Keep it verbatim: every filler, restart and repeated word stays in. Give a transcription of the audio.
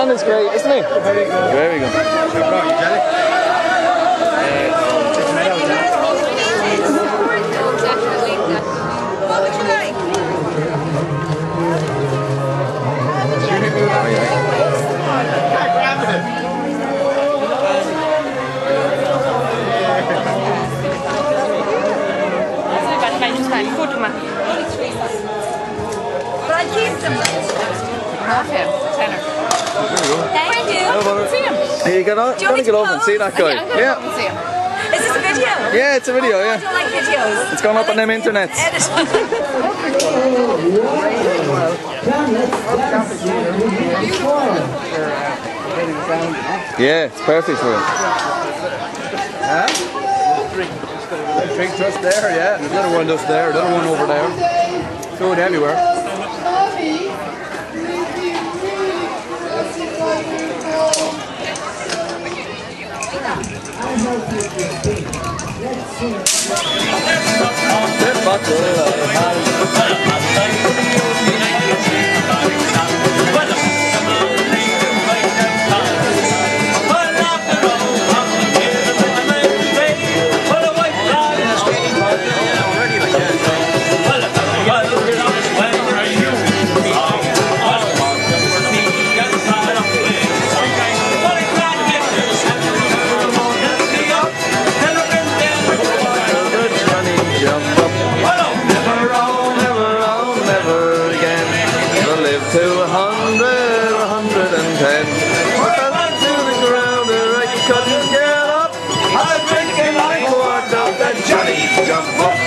man is great, isn't he? Very good. Very good. What would you like? But I keep them. Half him, tenner. Thank you. See him. Here you go. Go and get over and see that guy. Yeah. Is this a video? Yeah, it's a video, yeah. I don't like videos. It's going up on them internets. Yeah, it's perfect for it. Huh? Drink just there, yeah. There's another one just there, another one over there. Throw it everywhere. Johnny, jump up.